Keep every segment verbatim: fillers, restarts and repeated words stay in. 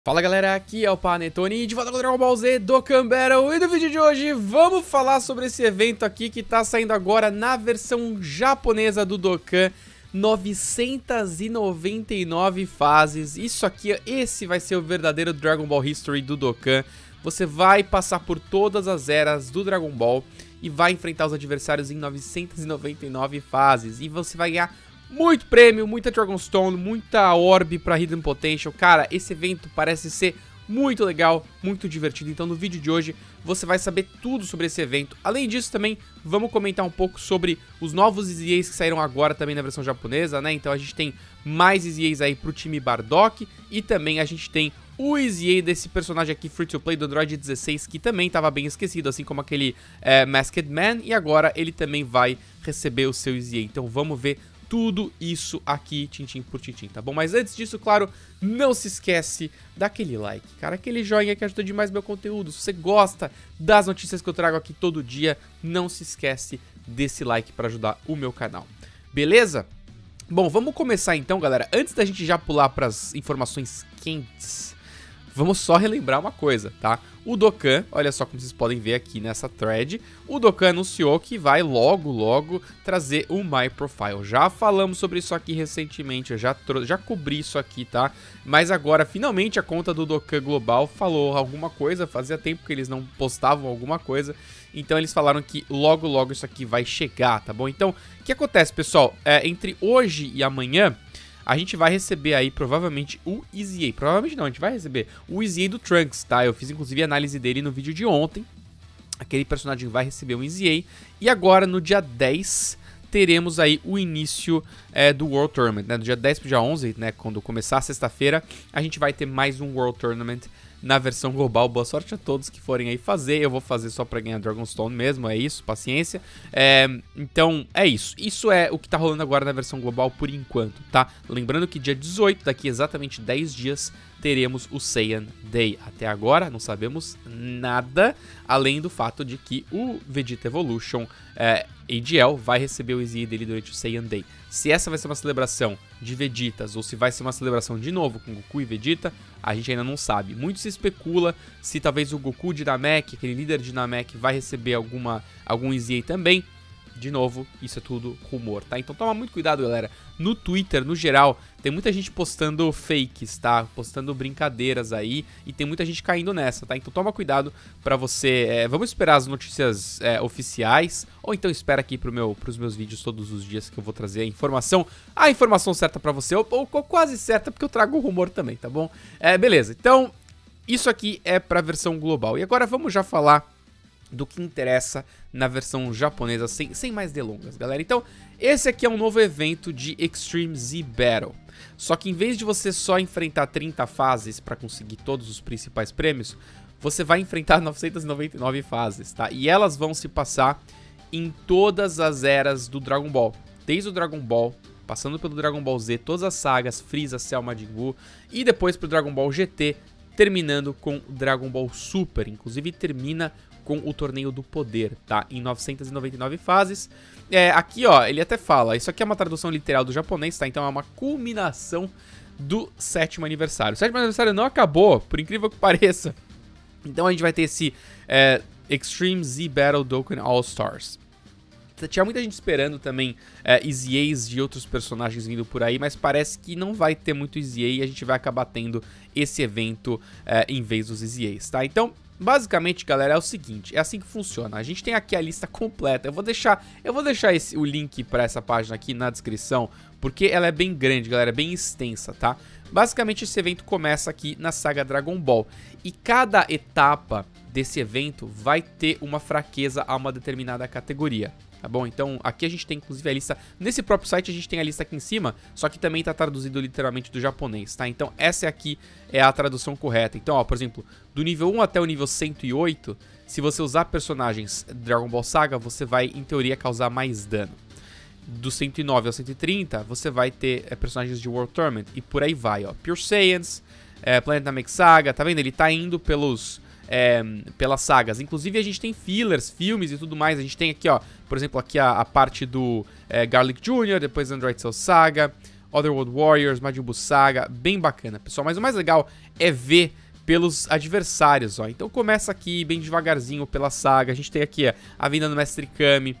Fala galera, aqui é o Panetone, de volta com o Dragon Ball Z Dokkan Battle. E no vídeo de hoje vamos falar sobre esse evento aqui que tá saindo agora na versão japonesa do Dokkan. novecentas e noventa e nove fases. Isso aqui, esse vai ser o verdadeiro Dragon Ball History do Dokkan. Você vai passar por todas as eras do Dragon Ball e vai enfrentar os adversários em novecentas e noventa e nove fases. E você vai ganhar muito prêmio, muita Dragonstone, muita Orb pra Hidden Potential. Cara, esse evento parece ser muito legal, muito divertido. Então no vídeo de hoje você vai saber tudo sobre esse evento. Além disso também, vamos comentar um pouco sobre os novos Easy A's que saíram agora também na versão japonesa, né? Então a gente tem mais Easy A's aí pro time Bardock. E também a gente tem o Easy A desse personagem aqui, Free to Play, do Android dezesseis, que também estava bem esquecido, assim como aquele é, Masked Man. E agora ele também vai receber o seu Easy A. Então vamos ver tudo isso aqui, tintim por tintim, tá bom? Mas antes disso, claro, não se esquece daquele like, cara, aquele joinha que ajuda demais meu conteúdo. Se você gosta das notícias que eu trago aqui todo dia, não se esquece desse like para ajudar o meu canal, beleza? Bom, vamos começar então, galera. Antes da gente já pular para as informações quentes, vamos só relembrar uma coisa, tá? O Dokkan, olha só como vocês podem ver aqui nessa thread, o Dokkan anunciou que vai logo, logo trazer o My Profile. Já falamos sobre isso aqui recentemente, eu já, já cobri isso aqui, tá? Mas agora, finalmente, a conta do Dokkan Global falou alguma coisa, fazia tempo que eles não postavam alguma coisa, então eles falaram que logo, logo isso aqui vai chegar, tá bom? Então, o que acontece, pessoal? É, entre hoje e amanhã, a gente vai receber aí, provavelmente, o Easy A. Provavelmente não, a gente vai receber o Easy A do Trunks, tá? Eu fiz, inclusive, a análise dele no vídeo de ontem. Aquele personagem vai receber um Easy A. E agora, no dia dez, teremos aí o início é, do World Tournament, né? Do dia dez pro dia onze, né? Quando começar a sexta-feira, a gente vai ter mais um World Tournament na versão global. Boa sorte a todos que forem aí fazer. Eu vou fazer só pra ganhar Dragonstone mesmo, é isso, paciência. É, então, é isso. Isso é o que tá rolando agora na versão global por enquanto, tá? Lembrando que dia dezoito, daqui exatamente dez dias, teremos o Saiyan Day. Até agora, não sabemos nada, além do fato de que o Vegeta Evolution é, A D L vai receber o Easy dele durante o Saiyan Day. Se essa vai ser uma celebração de Vegetas ou se vai ser uma celebração de novo com Goku e Vegeta, a gente ainda não sabe. Muito se especula se talvez o Goku de Namek, aquele líder de Namek, vai receber alguma, algum Easy A também. De novo, isso é tudo rumor, tá? Então toma muito cuidado, galera. No Twitter, no geral, tem muita gente postando fakes, tá? Postando brincadeiras aí e tem muita gente caindo nessa, tá? Então toma cuidado pra você... É, vamos esperar as notícias é, oficiais ou então espera aqui pro meu, pros meus vídeos todos os dias que eu vou trazer a informação, a informação certa pra você, ou, ou, ou quase certa, porque eu trago o rumor também, tá bom? É, beleza, então isso aqui é pra versão global. E agora vamos já falar do que interessa na versão japonesa, sem, sem mais delongas, galera. Então, esse aqui é um novo evento de Extreme Z Battle. Só que em vez de você só enfrentar trinta fases para conseguir todos os principais prêmios, você vai enfrentar novecentas e noventa e nove fases, tá? E elas vão se passar em todas as eras do Dragon Ball. Desde o Dragon Ball, passando pelo Dragon Ball Z, todas as sagas, Freeza, Cell, Majin Buu, e depois pro Dragon Ball G T, terminando com o Dragon Ball Super. Inclusive termina com o Torneio do Poder, tá? Em novecentas e noventa e nove fases. É, aqui, ó, ele até fala, isso aqui é uma tradução literal do japonês, tá? Então é uma culminação do sétimo aniversário. O sétimo aniversário não acabou, por incrível que pareça. Então a gente vai ter esse é, Extreme Z Battle Dokkan All Stars. Tinha muita gente esperando também é, Easy A's de outros personagens vindo por aí, mas parece que não vai ter muito Easy A e a gente vai acabar tendo esse evento é, em vez dos Easy A's, tá? Então, basicamente, galera, é o seguinte, é assim que funciona. A gente tem aqui a lista completa. Eu vou deixar, eu vou deixar esse, o link para essa página aqui na descrição, porque ela é bem grande, galera, é bem extensa, tá? Basicamente, esse evento começa aqui na saga Dragon Ball. E cada etapa desse evento vai ter uma fraqueza a uma determinada categoria. Tá bom? Então aqui a gente tem inclusive a lista, nesse próprio site a gente tem a lista aqui em cima, só que também tá traduzido literalmente do japonês, tá? Então essa aqui é a tradução correta. Então, ó, por exemplo, do nível um até o nível cento e oito, se você usar personagens Dragon Ball Saga, você vai, em teoria, causar mais dano. Do cento e nove ao cento e trinta, você vai ter é, personagens de World Tournament, e por aí vai, ó. Pure Saiyans, é, Planet Namek Saga, tá vendo? Ele tá indo pelos... É, pelas sagas. Inclusive a gente tem fillers, filmes e tudo mais. A gente tem aqui, ó, por exemplo, aqui a, a parte do é, Garlic Júnior, depois Android Cell Saga, Otherworld Warriors, Majin Buu Saga, bem bacana, pessoal. Mas o mais legal é ver pelos adversários, ó. Então começa aqui bem devagarzinho pela saga. A gente tem aqui ó, a vinda do Mestre Kami,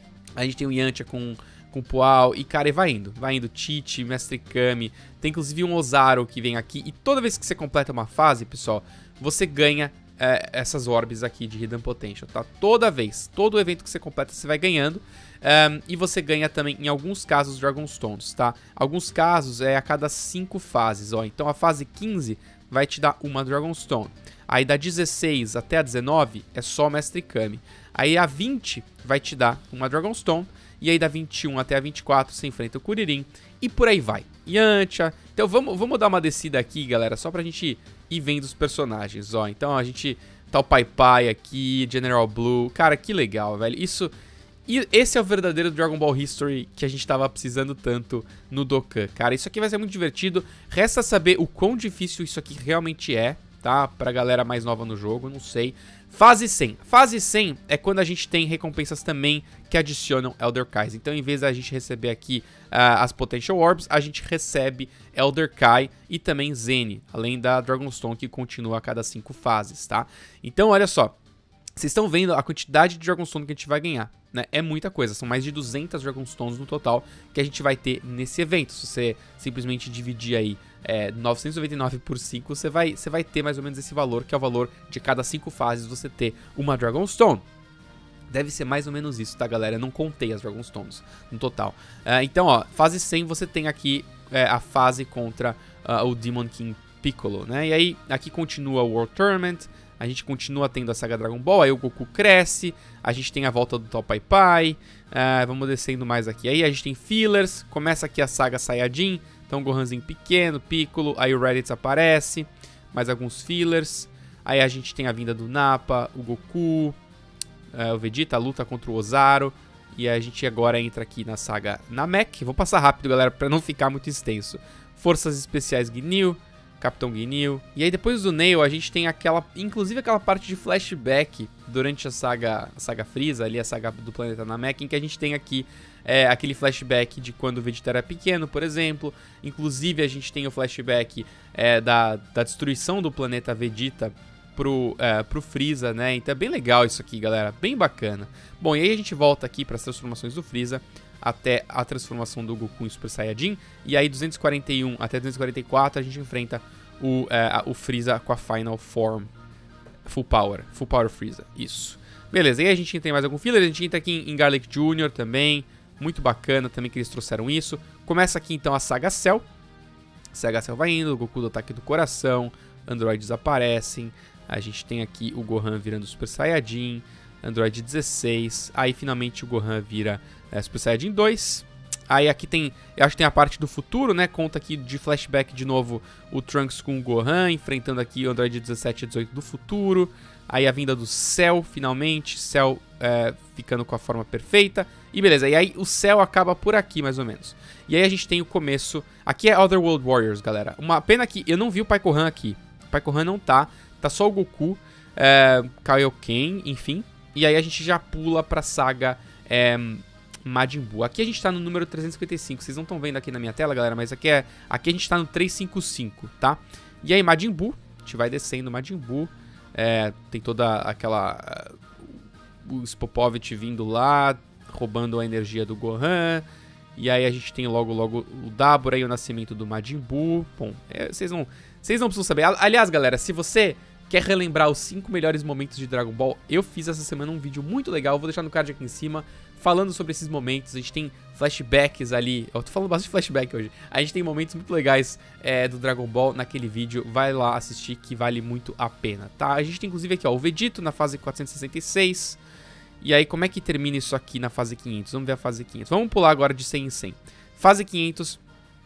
a gente tem o Yantia com... com Poal, e cara, e vai indo, vai indo, Tite, Mestre Kami, tem inclusive um Ozaru que vem aqui, e toda vez que você completa uma fase, pessoal, você ganha é, essas orbes aqui de Hidden Potential, tá? Toda vez, todo evento que você completa, você vai ganhando, um, e você ganha também, em alguns casos, Dragonstones, tá? Alguns casos é a cada cinco fases, ó, então a fase quinze vai te dar uma Dragonstone, aí da dezesseis até a dezenove é só Mestre Kami, aí a vinte vai te dar uma Dragonstone, e aí da vinte e um até a vinte e quatro você enfrenta o Kuririn. E por aí vai. Yantia. Então vamos, vamos dar uma descida aqui, galera. Só pra gente ir vendo os personagens. Ó, então a gente... Tá o Pai Pai aqui. General Blue. Cara, que legal, velho. Isso... E esse é o verdadeiro Dragon Ball History que a gente tava precisando tanto no Dokkan. Cara, isso aqui vai ser muito divertido. Resta saber o quão difícil isso aqui realmente é, tá? Pra galera mais nova no jogo, não sei. Fase cem. Fase cem é quando a gente tem recompensas também que adicionam Elder Kais. Então, em vez da gente receber aqui uh, as Potential Orbs, a gente recebe Elder Kai e também Zeni, além da Dragonstone que continua a cada cinco fases, tá? Então, olha só. Vocês estão vendo a quantidade de Dragonstone que a gente vai ganhar, né? É muita coisa, são mais de duzentas Dragonstones no total que a gente vai ter nesse evento. Se você simplesmente dividir aí é, novecentos e noventa e nove por cinco, você vai, você vai ter mais ou menos esse valor, que é o valor de cada cinco fases você ter uma Dragonstone. Deve ser mais ou menos isso, tá, galera? Eu não contei as Dragonstones no total. Uh, então, ó, fase cem você tem aqui é, a fase contra uh, o Demon King Piccolo, né? E aí, aqui continua o World Tournament. A gente continua tendo a saga Dragon Ball, aí o Goku cresce, a gente tem a volta do Tal Pai Pai, uh, vamos descendo mais aqui. Aí a gente tem fillers, começa aqui a saga Saiyajin, então Gohanzinho pequeno, Piccolo, aí o Raditz aparece, mais alguns fillers. Aí a gente tem a vinda do Nappa, o Goku, uh, o Vegeta, a luta contra o Ozaru. E a gente agora entra aqui na saga Namek. Vou passar rápido, galera, pra não ficar muito extenso. Forças Especiais Ginyu, Capitão Ginyu. E aí depois do Nail a gente tem aquela, inclusive aquela parte de flashback durante a saga, a saga Frieza, ali a saga do planeta Namek, em que a gente tem aqui é, aquele flashback de quando o Vegeta era pequeno, por exemplo. Inclusive a gente tem o flashback é, da, da destruição do planeta Vegeta pro, é, pro Frieza, né? Então é bem legal isso aqui, galera, bem bacana. Bom, e aí a gente volta aqui para as transformações do Frieza até a transformação do Goku em Super Saiyajin. E aí duzentos e quarenta e um até duzentos e quarenta e quatro a gente enfrenta o, é, o Frieza com a Final Form Full Power, Full Power Frieza, isso. Beleza, e aí a gente tem mais algum filler, a gente entra aqui em Garlic Júnior também, muito bacana também que eles trouxeram isso. Começa aqui então a saga Cell. Saga Cell vai indo, o Goku do Ataque do Coração, androides aparecem, a gente tem aqui o Gohan virando Super Saiyajin, Android dezesseis, aí finalmente o Gohan vira é, Super Saiyajin dois. Aí aqui tem, eu acho que tem a parte do futuro, né? Conta aqui de flashback de novo o Trunks com o Gohan, enfrentando aqui o Android dezessete e dezoito do futuro. Aí a vinda do Cell, finalmente, Cell é, ficando com a forma perfeita. E beleza, e aí o Cell acaba por aqui, mais ou menos. E aí a gente tem o começo, aqui é Otherworld Warriors, galera. Uma pena que eu não vi o Pai Gohan aqui. O Pai Gohan não tá, tá só o Goku, é, Kaioken, enfim. E aí a gente já pula pra saga é, Majin Buu. Aqui a gente tá no número trezentos e cinquenta e cinco. Vocês não estão vendo aqui na minha tela, galera, mas aqui, é, aqui a gente tá no trezentos e cinquenta e cinco, tá? E aí Majin Buu, a gente vai descendo Majin Buu. É, tem toda aquela... Uh, o Spopovich vindo lá, roubando a energia do Gohan. E aí a gente tem logo, logo o Dabura e o nascimento do Majin Buu. Bom, é, vocês não, vocês não precisam saber. Aliás, galera, se você... quer relembrar os cinco melhores momentos de Dragon Ball? Eu fiz essa semana um vídeo muito legal, vou deixar no card aqui em cima, falando sobre esses momentos. A gente tem flashbacks ali, eu tô falando bastante flashback hoje. A gente tem momentos muito legais é, do Dragon Ball naquele vídeo, vai lá assistir que vale muito a pena, tá? A gente tem inclusive aqui, ó, o Vegito na fase quatrocentos e sessenta e seis. E aí, como é que termina isso aqui na fase quinhentos? Vamos ver a fase quinhentos. Vamos pular agora de cem em cem. Fase quinhentos...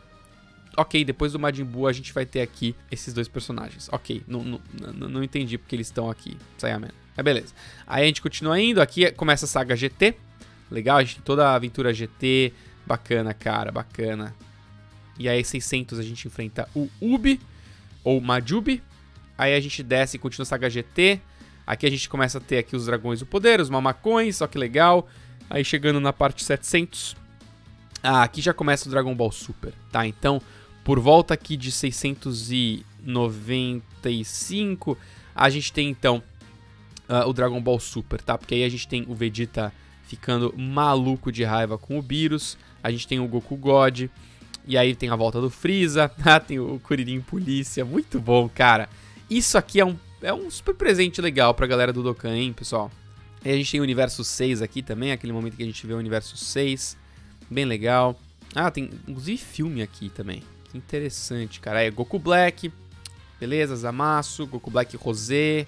Ok, depois do Majin Buu a gente vai ter aqui esses dois personagens. Ok, não, não, não, não entendi porque eles estão aqui. Saiyaman. Mas beleza. Aí a gente continua indo. Aqui começa a saga G T. Legal, a gente tem toda a aventura G T. Bacana, cara, bacana. E aí seiscentos a gente enfrenta o Ubi, ou Majubi. Aí a gente desce e continua a saga G T. Aqui a gente começa a ter aqui os dragões do poder, os mamacões, só que legal. Aí chegando na parte setecentos... Ah, aqui já começa o Dragon Ball Super, tá? Então, por volta aqui de seiscentos e noventa e cinco, a gente tem então uh, o Dragon Ball Super, tá? Porque aí a gente tem o Vegeta ficando maluco de raiva com o Beerus, a gente tem o Goku God, e aí tem a volta do Freeza, tem o Kuririn Polícia, muito bom, cara. Isso aqui é um, é um super presente legal pra galera do Dokkan, hein, pessoal? Aí a gente tem o Universo seis aqui também, aquele momento que a gente vê o Universo seis, bem legal. Ah, tem inclusive filme aqui também, que interessante, cara. É Goku Black, beleza, Zamasu, Goku Black Rosé,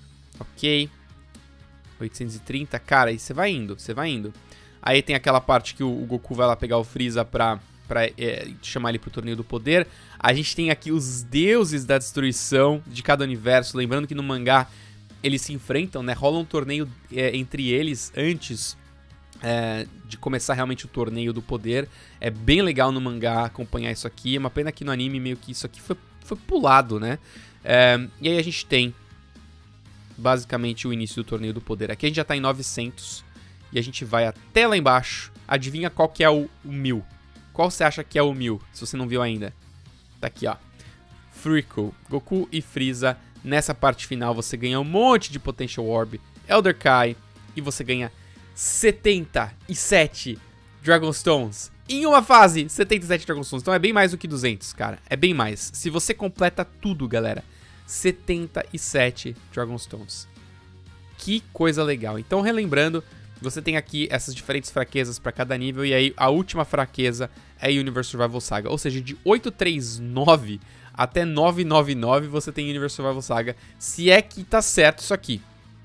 ok. oitocentos e trinta, cara, e você vai indo, você vai indo. Aí tem aquela parte que o, o Goku vai lá pegar o Freeza pra, pra é, chamar ele pro Torneio do Poder. A gente tem aqui os deuses da destruição de cada universo. Lembrando que no mangá eles se enfrentam, né? Rola um torneio é, entre eles antes é, de começar realmente o Torneio do Poder. É bem legal no mangá acompanhar isso aqui. É uma pena que no anime meio que isso aqui foi, foi pulado, né? É, e aí a gente tem basicamente o início do Torneio do Poder. Aqui a gente já tá em novecentos e a gente vai até lá embaixo. Adivinha qual que é o, o mil? Qual você acha que é o mil, se você não viu ainda? Tá aqui, ó. Freako, Goku e Freeza. Nessa parte final você ganha um monte de Potential Orb, Elder Kai, e você ganha setenta e sete Dragon Stones. Em uma fase, setenta e sete Dragon Stones. Então é bem mais do que duzentos, cara. É bem mais. Se você completa tudo, galera, setenta e sete Dragon Stones. Que coisa legal. Então, relembrando, você tem aqui essas diferentes fraquezas para cada nível. E aí, a última fraqueza é Universe Survival Saga. Ou seja, de oitocentos e trinta e nove até novecentos e noventa e nove você tem Universe Survival Saga. Se é que tá certo isso aqui.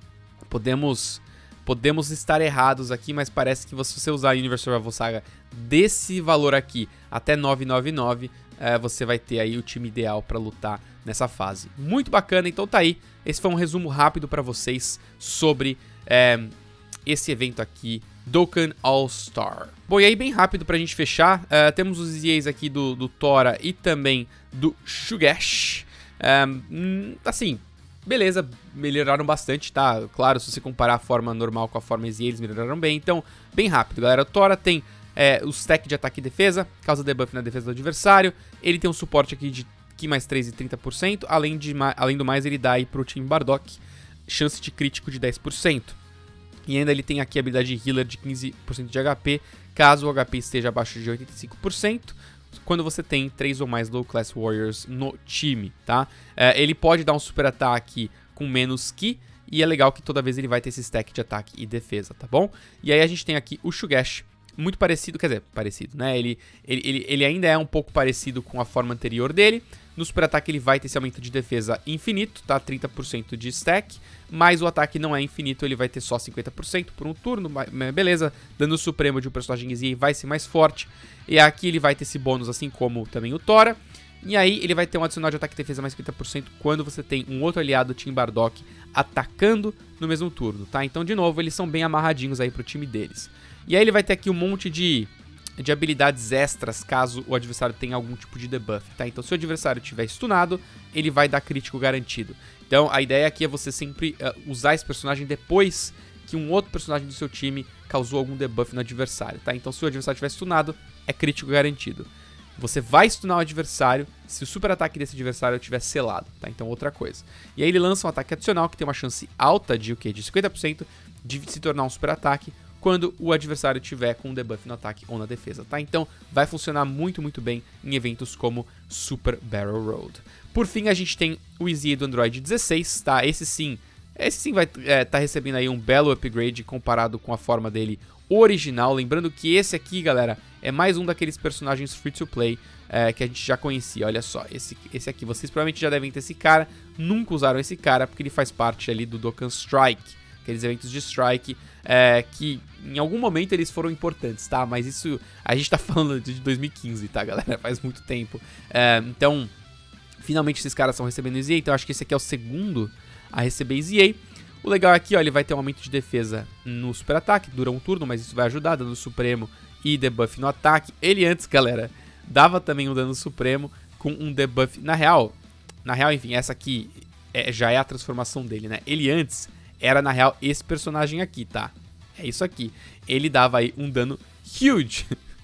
Podemos, podemos estar errados aqui, mas parece que se você usar Universe Survival Saga desse valor aqui até novecentos e noventa e nove, é, você vai ter aí o time ideal para lutar nessa fase. Muito bacana, então tá aí. Esse foi um resumo rápido para vocês sobre é, esse evento aqui, Dokkan All-Star. Bom, e aí bem rápido pra gente fechar, uh, temos os E As aqui do, do Tora e também do Shugesh. Um, assim, beleza, melhoraram bastante, tá? Claro, se você comparar a forma normal com a forma E Z A, eles melhoraram bem. Então, bem rápido, galera. O Tora tem é, o stack de ataque e defesa, causa debuff na defesa do adversário. Ele tem um suporte aqui de Ki mais três e trinta por cento. Além, de, além do mais, ele dá aí pro time Bardock chance de crítico de dez por cento. E ainda ele tem aqui a habilidade Healer de quinze por cento de H P, caso o H P esteja abaixo de oitenta e cinco por cento, quando você tem três ou mais Low Class Warriors no time, tá? É, ele pode dar um super ataque com menos Ki, e é legal que toda vez ele vai ter esse stack de ataque e defesa, tá bom? E aí a gente tem aqui o Shugesh, muito parecido, quer dizer, parecido, né? Ele, ele, ele, ele ainda é um pouco parecido com a forma anterior dele. No super ataque ele vai ter esse aumento de defesa infinito, tá? trinta por cento de stack, mas o ataque não é infinito, ele vai ter só cinquenta por cento por um turno, beleza? Dano supremo de um personagem E Z A vai ser mais forte. E aqui ele vai ter esse bônus, assim como também o Tora. E aí ele vai ter um adicional de ataque e defesa mais cinquenta por cento quando você tem um outro aliado, o Team Bardock, atacando no mesmo turno, tá? Então, de novo, eles são bem amarradinhos aí pro time deles. E aí ele vai ter aqui um monte de, de habilidades extras caso o adversário tenha algum tipo de debuff, tá? Então, se o adversário estiver stunado, ele vai dar crítico garantido. Então, a ideia aqui é você sempre uh, usar esse personagem depois que um outro personagem do seu time causou algum debuff no adversário, tá? Então, se o adversário estiver stunado, é crítico garantido. Você vai stunar o adversário se o super ataque desse adversário estiver selado, tá? Então, outra coisa. E aí ele lança um ataque adicional que tem uma chance alta de o quê? De cinquenta por cento de se tornar um super ataque quando o adversário tiver com um debuff no ataque ou na defesa, tá? Então, vai funcionar muito, muito bem em eventos como Super Battle Road. Por fim, a gente tem o E Z A do Android dezesseis, tá? Esse sim, esse sim vai é, tá recebendo aí um belo upgrade comparado com a forma dele original. Lembrando que esse aqui, galera, é mais um daqueles personagens free-to-play é, que a gente já conhecia. Olha só, esse, esse aqui, vocês provavelmente já devem ter esse cara, nunca usaram esse cara, porque ele faz parte ali do Dokkan Strike, aqueles eventos de Strike, é, que em algum momento eles foram importantes, tá? Mas isso, a gente tá falando de dois mil e quinze, tá, galera? Faz muito tempo. É, então, finalmente esses caras estão recebendo E Z A, então acho que esse aqui é o segundo a receber E Z A. O legal aqui, ó, ele vai ter um aumento de defesa no super ataque, dura um turno, mas isso vai ajudar, dano supremo e debuff no ataque. Ele antes, galera, dava também um dano supremo com um debuff, na real, na real, enfim, essa aqui é, já é a transformação dele, né? Ele antes era, na real, esse personagem aqui, tá? É isso aqui. Ele dava aí um dano huge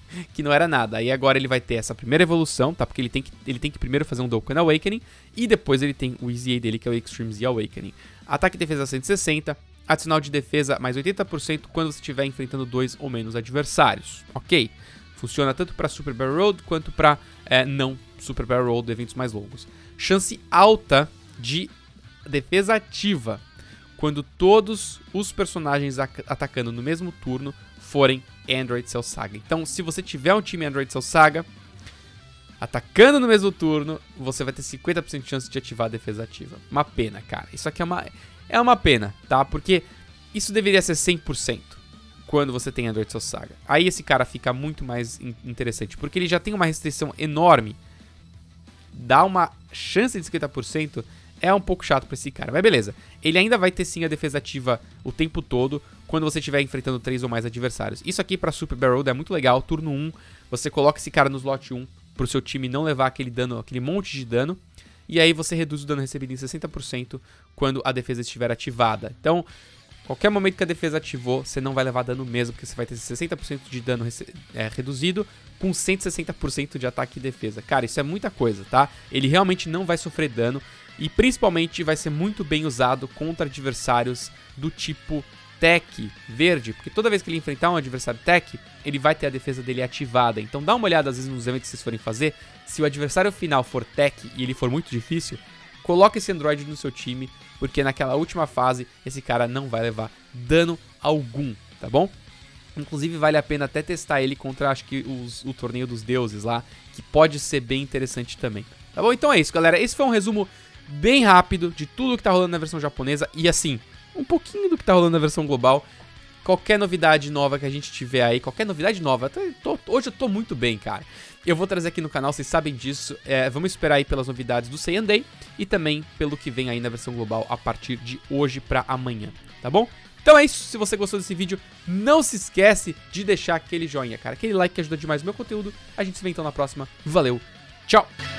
que não era nada. Aí agora ele vai ter essa primeira evolução, tá? Porque ele tem que, ele tem que primeiro fazer um Dokkan Awakening e depois ele tem o Easy A dele, que é o Extreme Z Awakening. Ataque e defesa cento e sessenta, adicional de defesa mais oitenta por cento quando você estiver enfrentando dois ou menos adversários. Ok. Funciona tanto para Super Barrel Road quanto para é, não Super Barrel Road, eventos mais longos. Chance alta de defesa ativa quando todos os personagens atacando no mesmo turno forem Android Cell Saga. Então, se você tiver um time Android Cell Saga atacando no mesmo turno, você vai ter cinquenta por cento de chance de ativar a defesa ativa. Uma pena, cara. Isso aqui é uma, é uma pena, tá? Porque isso deveria ser cem por cento quando você tem Android Cell Saga. Aí esse cara fica muito mais interessante, porque ele já tem uma restrição enorme. Dá uma chance de cinquenta por cento é um pouco chato pra esse cara, mas beleza. Ele ainda vai ter sim a defesa ativa o tempo todo quando você estiver enfrentando três ou mais adversários. Isso aqui pra Super Barrel Road é muito legal. Turno um, você coloca esse cara no slot um pro seu time não levar aquele dano, aquele monte de dano. E aí você reduz o dano recebido em sessenta por cento quando a defesa estiver ativada. Então, qualquer momento que a defesa ativou, você não vai levar dano mesmo, porque você vai ter sessenta por cento de dano é, reduzido com cento e sessenta por cento de ataque e defesa. Cara, isso é muita coisa, tá? Ele realmente não vai sofrer dano e principalmente vai ser muito bem usado contra adversários do tipo Tech verde, porque toda vez que ele enfrentar um adversário Tech, ele vai ter a defesa dele ativada. Então dá uma olhada às vezes nos eventos que vocês forem fazer, se o adversário final for Tech e ele for muito difícil, coloque esse Android no seu time, porque naquela última fase esse cara não vai levar dano algum, tá bom? Inclusive vale a pena até testar ele contra, acho que os, o Torneio dos Deuses lá, que pode ser bem interessante também. Tá bom? Então é isso, galera. Esse foi um resumo bem rápido de tudo que tá rolando na versão japonesa e assim, um pouquinho do que tá rolando na versão global. Qualquer novidade nova que a gente tiver aí, qualquer novidade nova, eu tô, hoje eu tô muito bem, cara. Eu vou trazer aqui no canal, vocês sabem disso. É, vamos esperar aí pelas novidades do Saiyan Day e também pelo que vem aí na versão global a partir de hoje pra amanhã, tá bom? Então é isso, se você gostou desse vídeo, não se esquece de deixar aquele joinha, cara. Aquele like que ajuda demais o meu conteúdo. A gente se vê então na próxima. Valeu, tchau!